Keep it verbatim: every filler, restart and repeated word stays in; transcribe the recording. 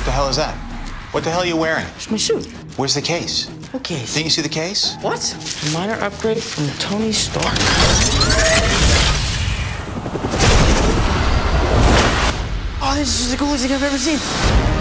What the hell is that? What the hell are you wearing? It's my suit. Where's the case? What case? Didn't you see the case? What? A minor upgrade from Tony Stark. Oh, this is the coolest thing I've ever seen.